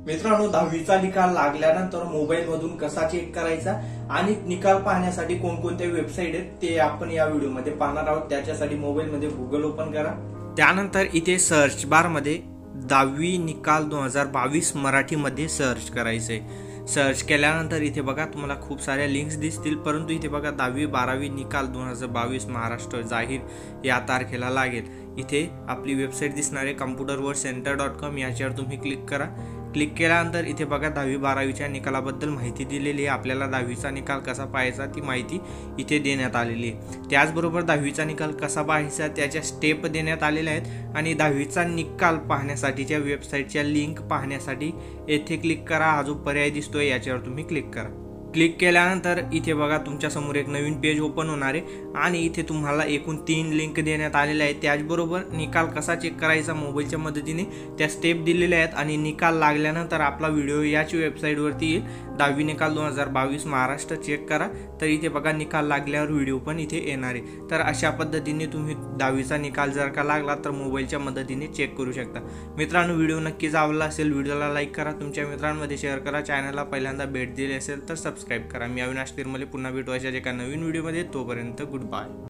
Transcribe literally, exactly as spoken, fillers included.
मित्रांनो, दहावीचा निकाल लागल्यानंतर मोबाईल मधून कसा चेक करायचा आणि निकाल पाहण्यासाठी कोणकोणत्या वेबसाईट आहेत ते आपण या व्हिडिओमध्ये पाहणार आहोत। त्याच्यासाठी मोबाईल मध्ये गुगल ओपन करा, त्यानंतर इथे सर्च बार मध्ये दहावी निकाल दोन हजार बावीस मराठीमध्ये सर्च करायचंय। सर्च केल्यानंतर इथे बघा तुम्हाला खूप साऱ्या लिंक्स दिसतील, परंतु इथे बघा दहावी बारावी निकाल दोन हजार बावीस महाराष्ट्र जाहीर या तारखेला लागेल। इथे आपली वेबसाईट दिसणार आहे computer world centre dot com, याच्यावर तुम्ही क्लिक करा। क्लिक केल्यानंतर इथे बघा दहावी बारावीच्या निकालाबद्दल माहिती दिलेली आहे। आपल्याला दहावीचा निकाल कसा पाहायचा ती माहिती इथे देण्यात आलेली आहे। त्याचबरोबर दहावीचा निकाल कसा पाहायचा त्याच्या स्टेप देण्यात आलेल्या आहेत आणि दहावीचा निकाल पाहण्यासाठीच्या वेबसाईटच्या लिंक पाहण्यासाठी येथे क्लिक करा। हा जो पर्याय दिसतोय याच्यावर तुम्ही क्लिक करा। क्लिक केल्यानंतर इथे बघा तुमच्या समोर एक नवीन पेज ओपन होणार आहे आणि इथे तुम्हाला एकूण तीन लिंक देण्यात आलेल्या आहेत। त्याचबरोबर निकाल कसा चेक करायचा मोबाईलच्या मदतीने त्या स्टेप दिलेल्या आहेत आणि निकाल लागल्यानंतर आपला व्हिडिओ याच वेबसाईटवरती येईल, दहावी निकाल दोन हजार बावीस महाराष्ट्र चेक करा। तर इथे बघा निकाल लागल्यावर व्हिडिओ पण इथे येणार आहे। तर अशा पद्धतीने तुम्ही दहावीचा निकाल जर का लागला तर मोबाईलच्या मदतीने चेक करू शकता। मित्रांनो, व्हिडिओ नक्कीच आवडला असेल, व्हिडिओला लाईक करा, तुमच्या मित्रांमध्ये शेअर करा, चॅनलला पहिल्यांदा भेट दिली असेल तर सबस्क्राइब करा। मी अविनाश तिरमले पुन्हा भेटू अशाच एका नवीन व्हिडिओमध्ये, तोपर्यंत गुड बाय।